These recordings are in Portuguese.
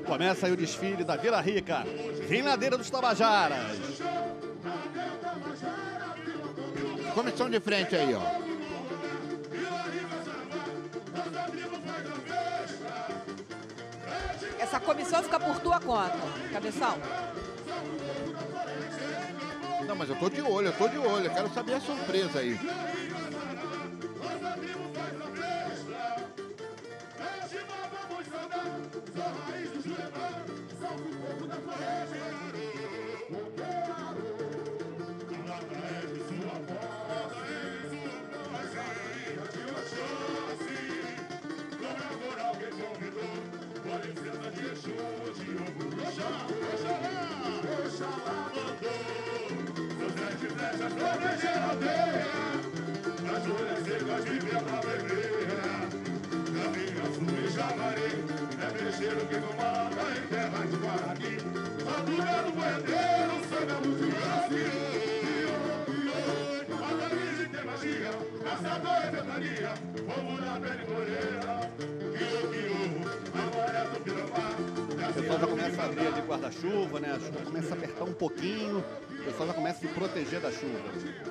Começa aí o desfile da Vila Rica, em Ladeira dos Tabajaras. Comissão de frente aí, ó. Essa comissão fica por tua conta, Cabeção. Não, mas eu tô de olho, eu quero saber a surpresa aí. O pessoal já começa a abrir ali guarda-chuva, né? A chuva começa a apertar um pouquinho, o pessoal já começa a se proteger da chuva.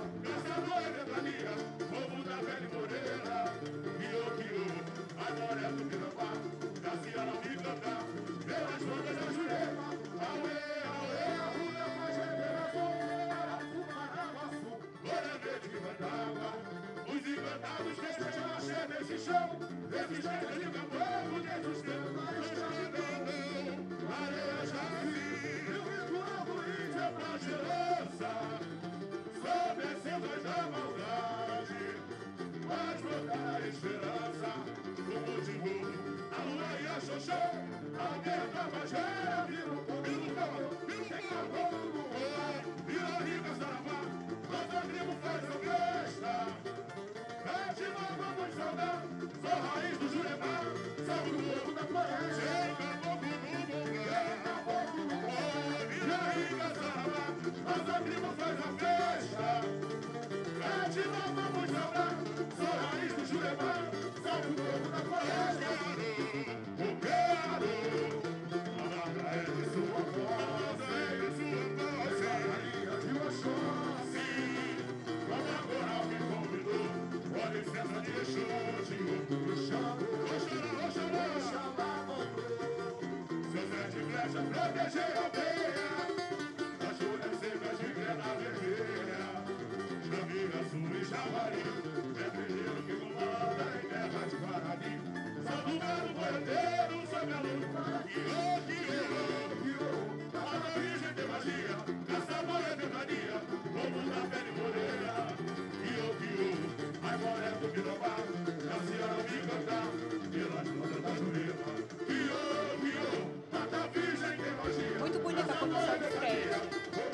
Muito bonita a comissão de frente.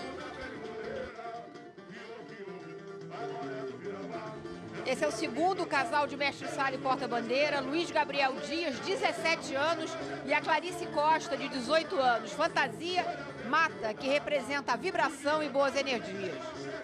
Esse é o segundo casal de mestre-sala e porta-bandeira, Luiz Gabriel Dias, 17 anos, e a Clarice Costa, de 18 anos. Fantasia Mata, que representa a vibração e boas energias.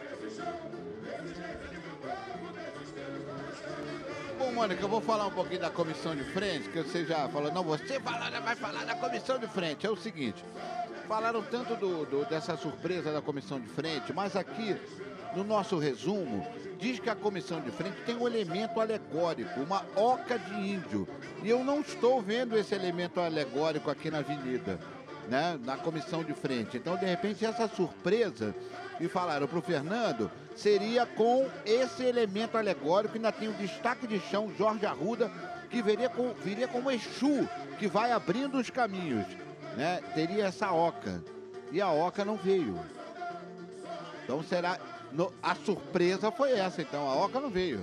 Bom, Mônica, eu vou falar um pouquinho da comissão de frente, que você já falou, não, você vai falar da comissão de frente. É o seguinte, falaram tanto dessa surpresa da comissão de frente, mas aqui, no nosso resumo, diz que a comissão de frente tem um elemento alegórico, uma oca de índio. E eu não estou vendo esse elemento alegórico aqui na avenida, né, na comissão de frente. Então, de repente, essa surpresa, e falaram para o Fernando, seria com esse elemento alegórico. Ainda tem o destaque de chão, Jorge Arruda, que viria como Exu, que vai abrindo os caminhos, né? Teria essa oca. E a oca não veio. Então será... a surpresa foi essa, então. A oca não veio.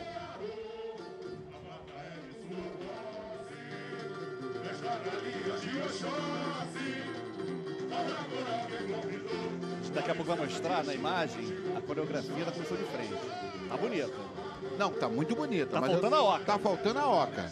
Daqui a pouco vai mostrar na imagem a coreografia da comissão de frente. Tá bonita. Não, tá muito bonita. Tá mas faltando a oca. Tá faltando a oca.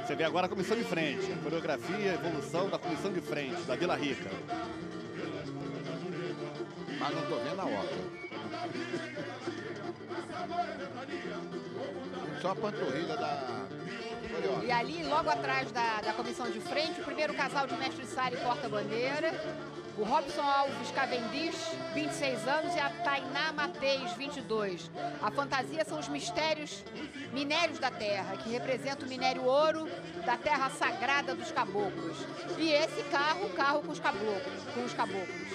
Você vê agora a comissão de frente, a coreografia e a evolução da comissão de frente, da Vila Rica. Mas não tô vendo a hora. Só a panturrilha da coreógrafa. E ali, logo atrás da comissão de frente, o primeiro casal de mestre sala e porta-bandeira, o Robson Alves Cavendish, 26 anos, e a Tainá Mateis, 22. A fantasia são os minérios da terra, que representam o minério ouro da terra sagrada dos caboclos. E esse carro, o carro com os caboclos.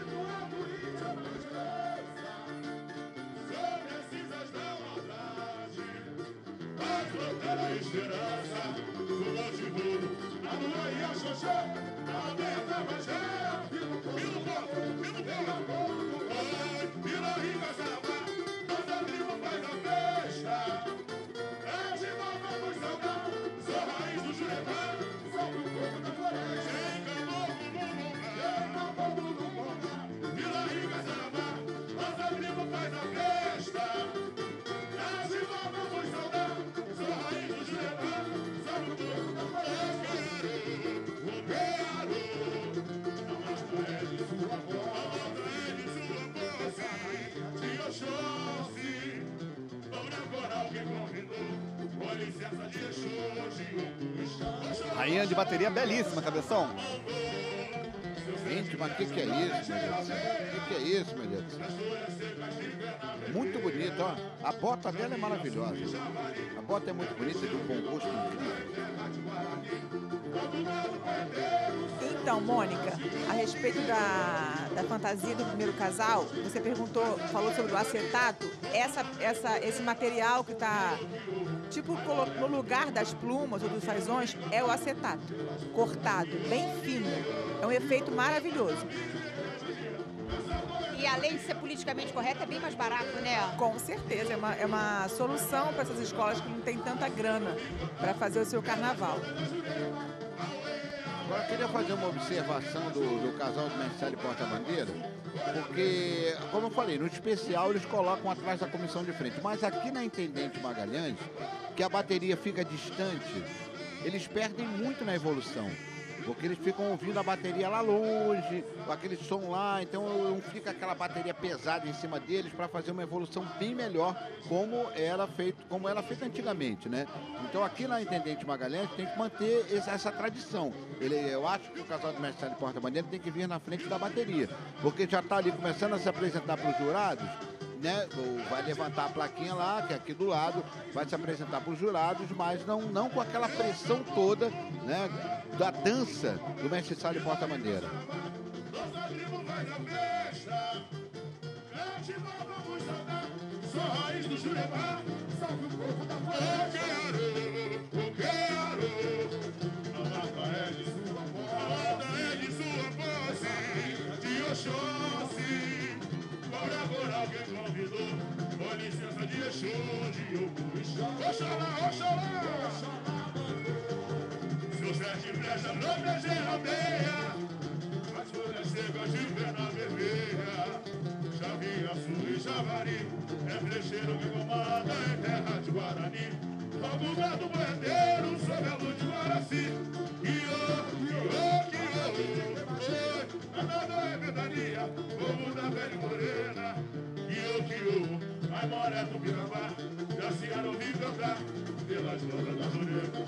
Rainha de bateria belíssima, Cabeção. Gente, mas o que é isso, meu Deus? O que é isso, meu Deus? Muito bonito, ó. A bota dela é maravilhosa. A bota é muito bonita, de um bom gosto incrível. Então, Mônica, a respeito da fantasia do primeiro casal, você falou sobre o acetato. Esse material que está tipo no lugar das plumas ou dos fazões é o acetato, cortado, bem fino. É um efeito maravilhoso. E além de ser politicamente correto, é bem mais barato, né? Com certeza, é uma solução para essas escolas que não têm tanta grana para fazer o seu carnaval. Agora, eu queria fazer uma observação do casal de mestre e porta-bandeira, porque, como eu falei, no especial eles colocam atrás da comissão de frente, mas aqui na Intendente Magalhães, que a bateria fica distante, eles perdem muito na evolução. Porque eles ficam ouvindo a bateria lá longe, aquele som lá, então não fica aquela bateria pesada em cima deles para fazer uma evolução bem melhor, como era feito antigamente, né? Então aqui na Intendente Magalhães tem que manter essa tradição. Eu acho que o casal de mestre de porta-bandeira tem que vir na frente da bateria, porque já está ali começando a se apresentar para os jurados, né? Vai levantar a plaquinha lá, que é aqui do lado, vai se apresentar para os jurados, mas não com aquela pressão toda, né, da dança do mestre sala e porta-bandeira. Alguém convidou, com licença de Exu, de Ogum. Oxalá, oxalá, seu sete brecha não brejeira aldeia, as folhas secas de pena vermelha, chavinha, sul e javari, é brecheiro que comanda em terra de Guarani, logo gado boiadeiro sob a luz de Guaraci, a nada é ventania, povo da pele morena, ai moré do Pirambá, já se era ouvir cantar pelas bandas da Zorena.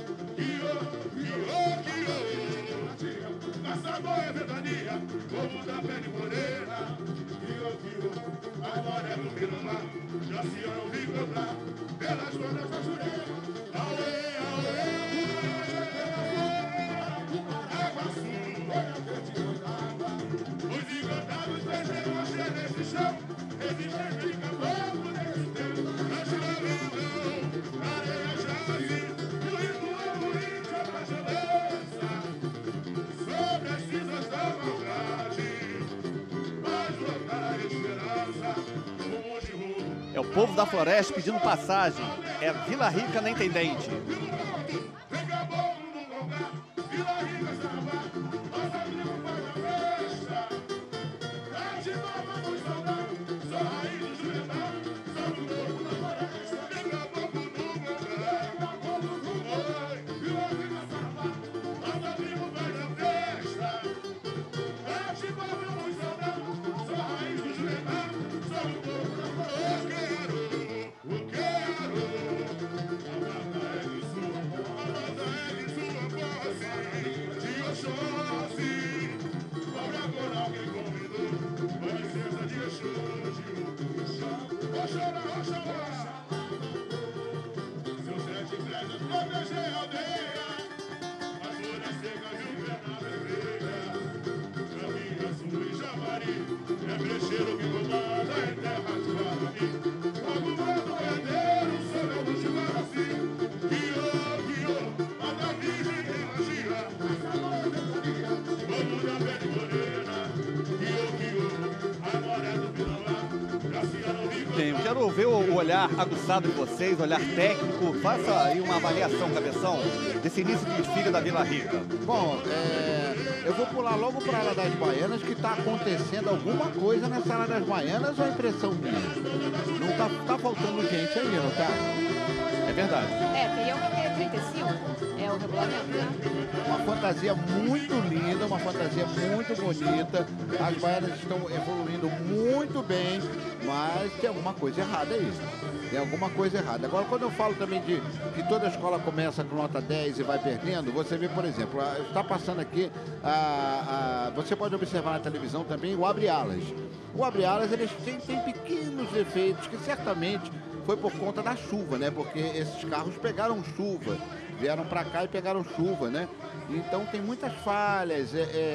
Caçador é ventania, povo da pele morena. Ai moré do Pirambá, já se era ouvir cantar pelas bandas da Zorena. Aue, aue, água sul, os encantados deixam a cheia nesse chão, resistem de caboclo nesse tempo, na escravidão, areia jazz, o ritual índio pra jandança, sobre as cinzas da maldade, mas brotar a esperança, o monte roubo. É o povo da floresta pedindo passagem. É Vila Rica na Intendente. brecheiro que comanda em terra de Guarani. O movimento bandeiro, sobre o luxo Guaraci. Guiô, manda virgem em magia. Vamos da pele morena. Guiô, a maré do Pinamá. Graciano Rico. Bem, eu quero ver o olhar aguçado de vocês, o olhar técnico. Faça aí uma avaliação, Cabeção, desse início de desfile da Vila Rica. Bom, eu vou pular logo para a Ala das Baianas, que está acontecendo alguma coisa nessa Ala das Baianas, ou é impressão minha? Não tá faltando gente aí, não tá? É verdade. Teriam que ter 35, é o regulamento, né? Uma fantasia muito linda, uma fantasia muito bonita. As baianas estão evoluindo muito bem, mas tem alguma coisa errada aí. Tem alguma coisa errada. Agora, quando eu falo também de que toda escola começa com nota 10 e vai perdendo, você vê, por exemplo, está passando aqui, você pode observar na televisão também o abre-alas. O abre-alas, eles têm pequenos defeitos que certamente foi por conta da chuva, né? Porque esses carros pegaram chuva, vieram para cá e pegaram chuva, né? Então tem muitas falhas,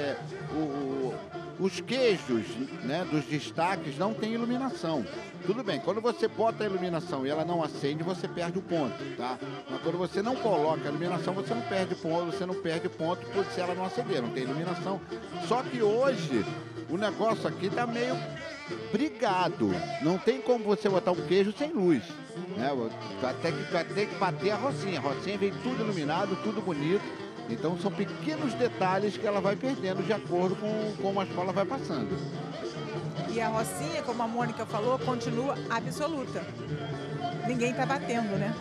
os queijos, né, dos destaques não tem iluminação. Tudo bem, quando você bota a iluminação e ela não acende, você perde o ponto, tá? Mas quando você não coloca a iluminação, você não perde ponto, por se ela não acender, não tem iluminação. Só que hoje o negócio aqui tá meio brigado. Não tem como você botar um queijo sem luz, né? Vai ter que bater a Rocinha. A Rocinha vem tudo iluminado, tudo bonito. Então são pequenos detalhes que ela vai perdendo de acordo com como a escola vai passando. E a Rocinha, como a Mônica falou, continua absoluta. Ninguém tá batendo, né?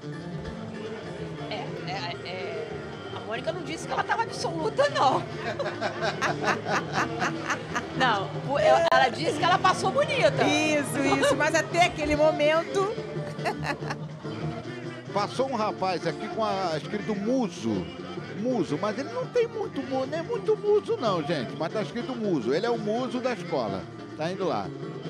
A Mônica não disse que ela estava absoluta, não. Não, ela disse que ela passou bonita. Isso, mas até aquele momento... Passou um rapaz aqui com escrito Muso, mas ele não tem muito, não é muito muso não, gente, mas tá escrito Muso, ele é o muso da escola, tá indo lá.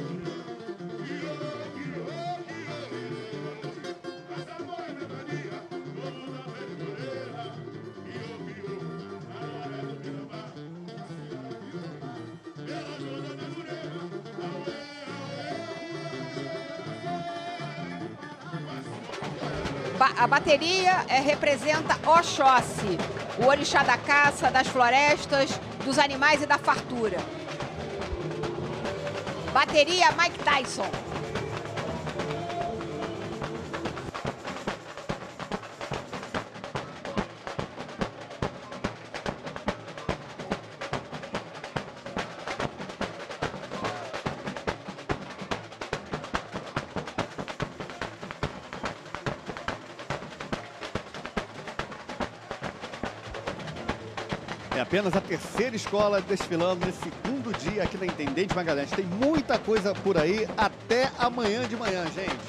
A bateria representa Oxóssi, o orixá da caça, das florestas, dos animais e da fartura. Bateria Mike Tyson. É apenas a terceira escola desfilando nesse segundo dia aqui na Intendente Magalhães. Tem muita coisa por aí até amanhã de manhã, gente.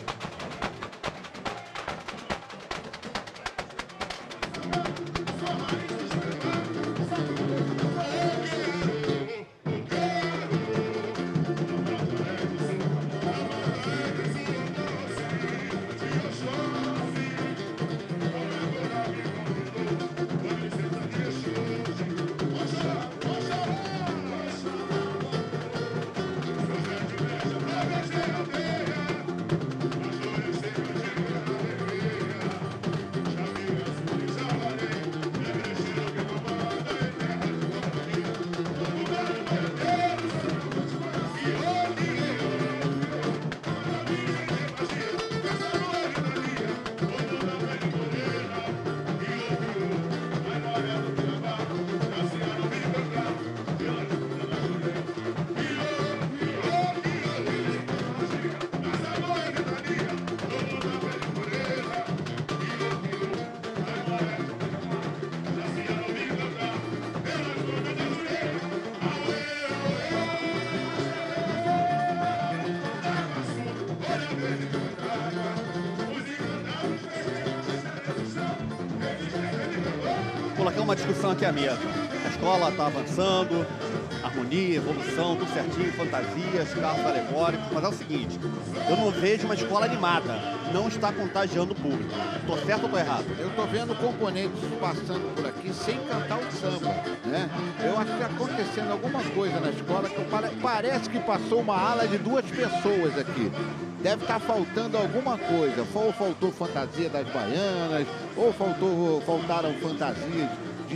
Colocar uma discussão aqui à mesa. A escola está avançando, a harmonia harmonia, evolução, tudo certinho, fantasias, carros alegóricos, mas é o seguinte, eu não vejo uma escola animada, não está contagiando o público. Tô certo ou tô errado? Eu tô vendo componentes passando por aqui sem cantar o samba, né? Eu acho que tá acontecendo alguma coisa na escola que parece que passou uma ala de 2 pessoas aqui. Deve estar faltando alguma coisa. Ou faltou fantasia das baianas, ou faltaram fantasias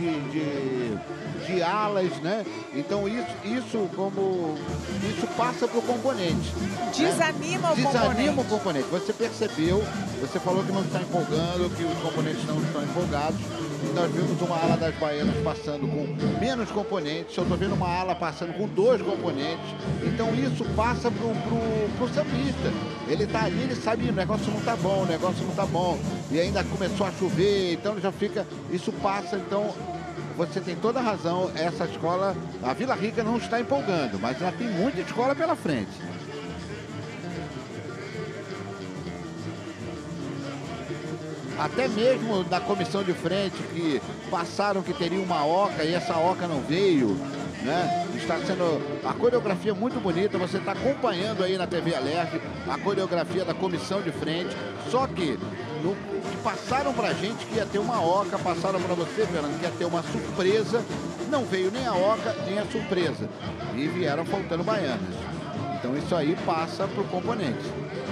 de alas, né? Então isso passa para o componente. Desanima o componente. Desanima o componente. Você percebeu, você falou que não está empolgando, que os componentes não estão empolgados. Nós vimos uma ala das baianas passando com menos componentes, eu estou vendo uma ala passando com 2 componentes. Então isso passa pro sambista. Ele está ali, ele sabe, o negócio não está bom, o negócio não está bom. E ainda começou a chover, então já fica, isso passa, então você tem toda a razão, essa escola, a Vila Rica não está empolgando, mas já tem muita escola pela frente. Até mesmo da comissão de frente, que passaram que teria uma oca e essa oca não veio, né? Está sendo a coreografia muito bonita, você está acompanhando aí na TV Alerj a coreografia da comissão de frente, só que passaram pra gente que ia ter uma oca, passaram para você, Fernando, que ia ter uma surpresa, não veio nem a oca, nem a surpresa, e vieram faltando baianas. Então isso aí passa pro componente.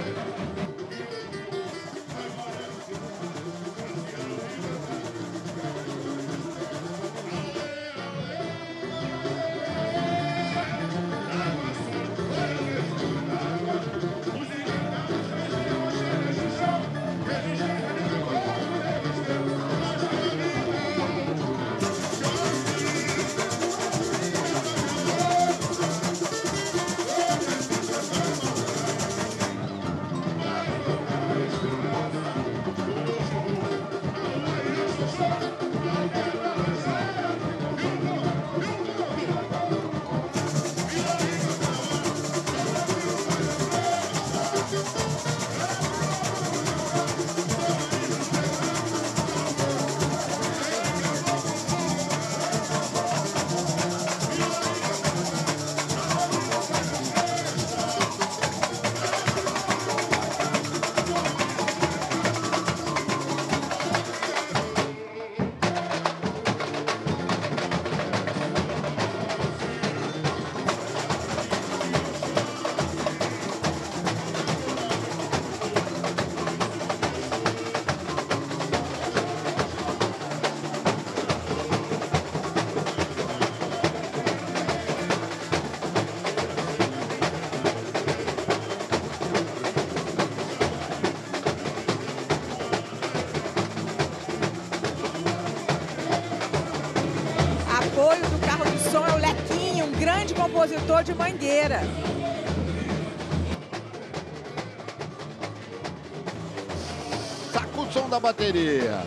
Apoio do carro de som é o Lequinho, um grande compositor de Mangueira. Saca o som da bateria.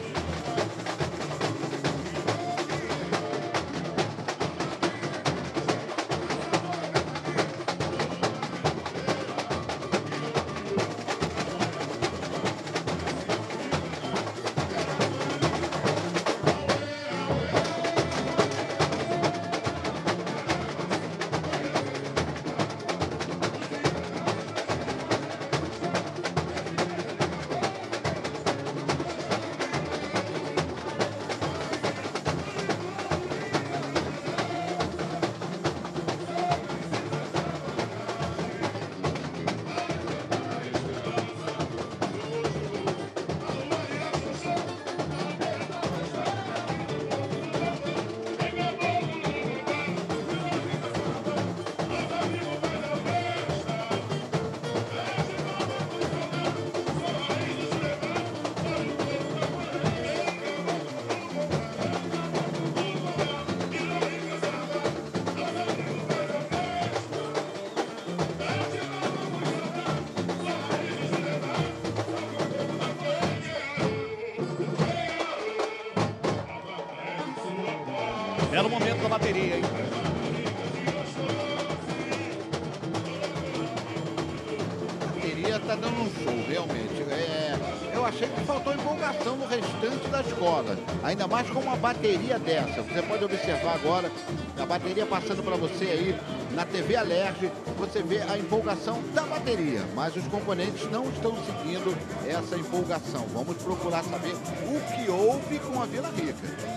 Belo momento da bateria, hein? Bateria bateria tá dando um show, realmente. Eu achei que faltou empolgação no restante da escola. Ainda mais com uma bateria dessa. Você pode observar agora a bateria passando para você aí na TV Alerj. Você vê a empolgação da bateria, mas os componentes não estão seguindo essa empolgação. Vamos procurar saber o que houve com a Vila Rica.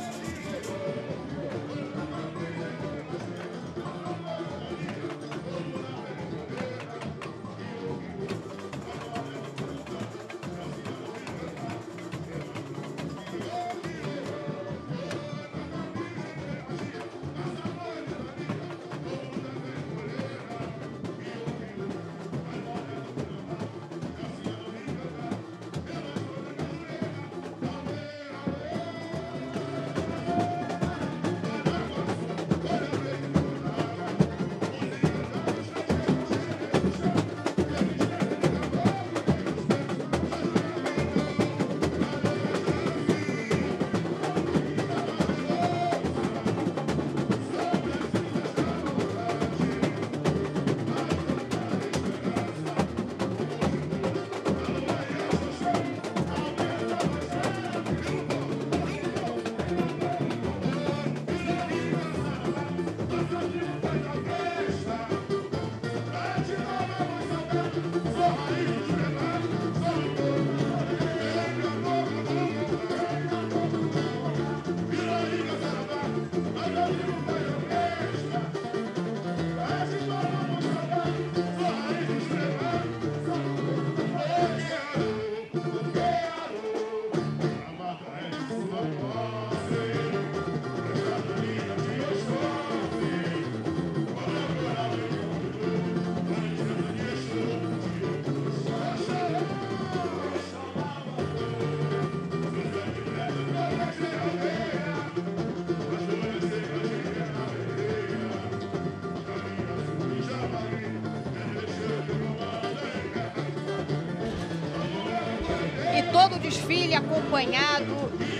Todo o desfile acompanhado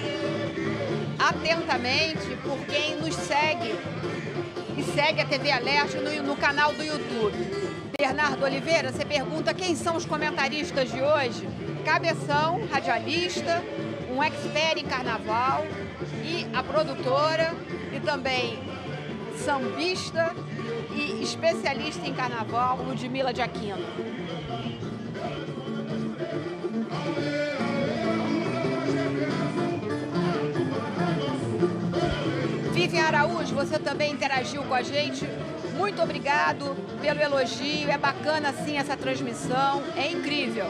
atentamente por quem nos segue e segue a TV Alerj no canal do YouTube. Bernardo Oliveira, você pergunta quem são os comentaristas de hoje? Cabeção, radialista, um expert em carnaval e a produtora e também sambista e especialista em carnaval, Ludmila de Aquino. Vivian Araújo, você também interagiu com a gente. Muito obrigado pelo elogio. É bacana, sim, essa transmissão. É incrível.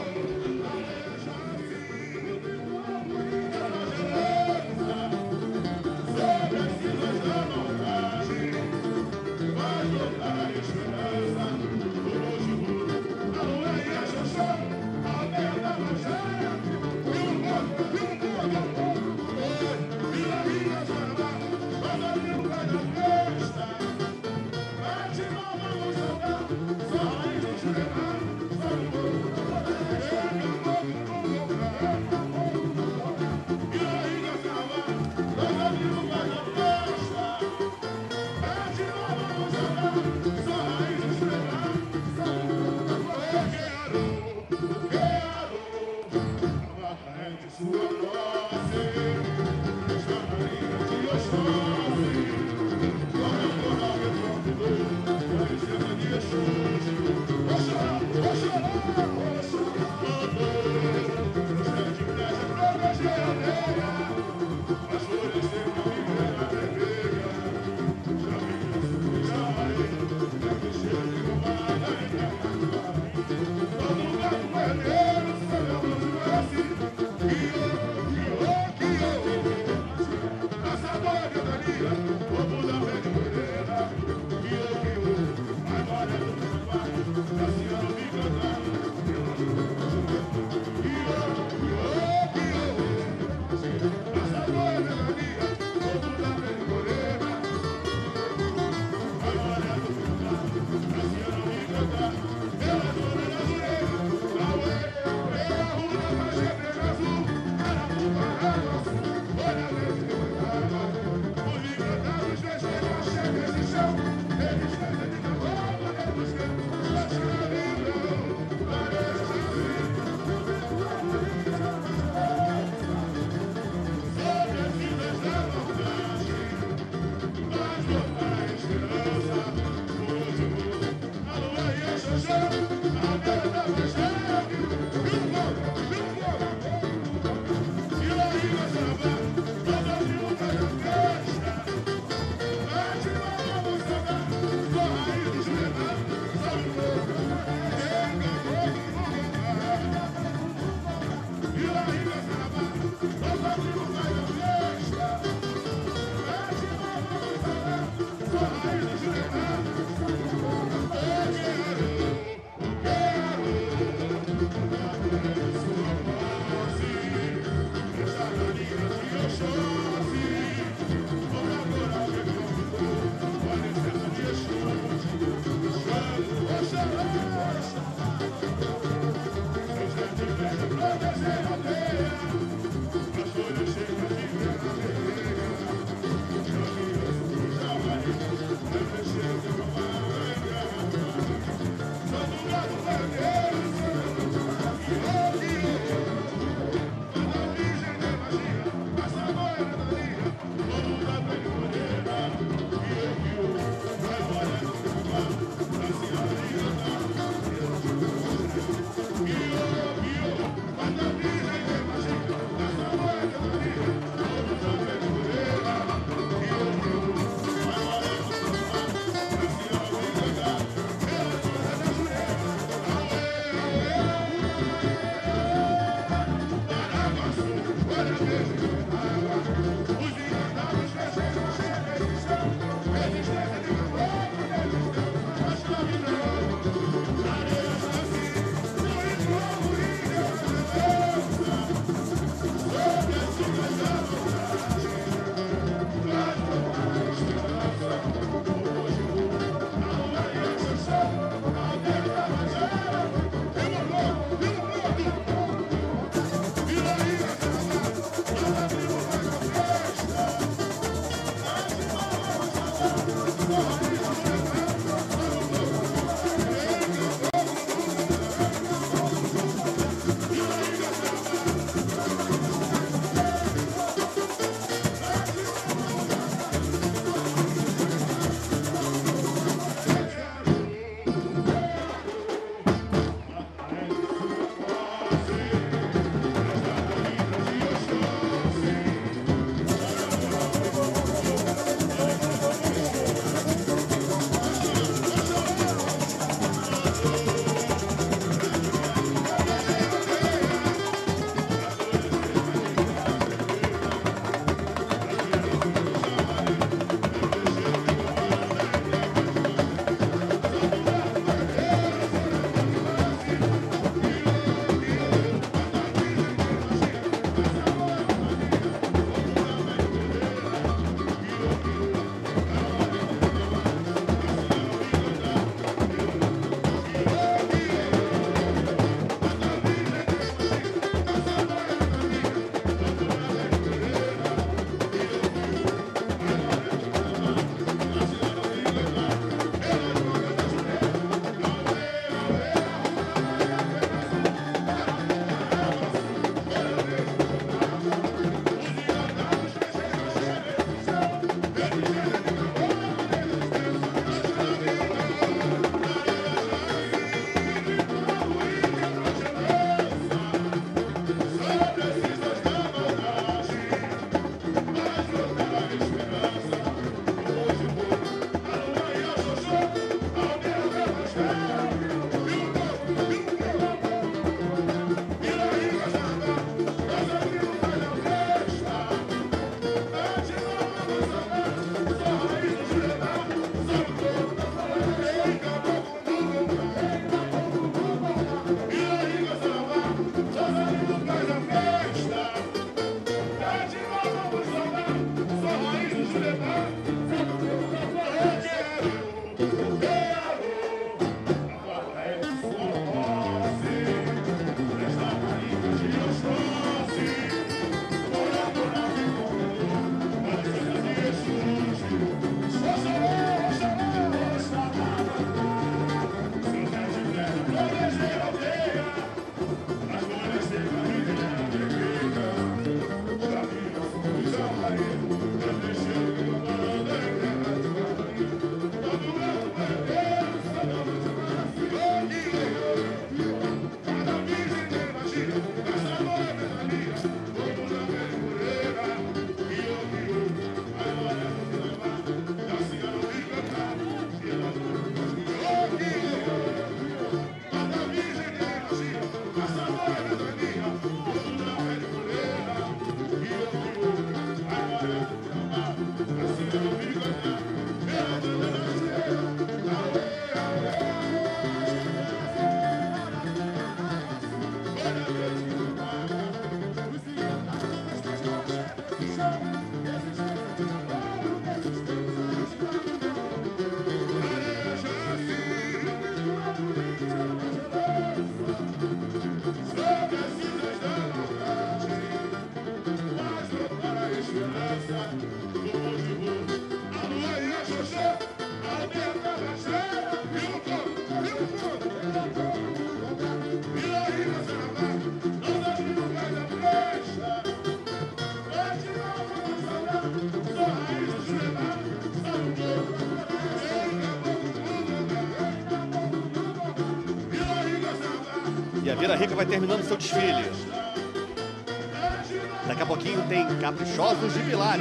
E a Vila Rica vai terminando seu desfile. Daqui a pouquinho tem Caprichosos de Pilares.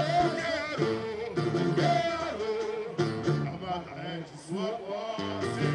Sua voz.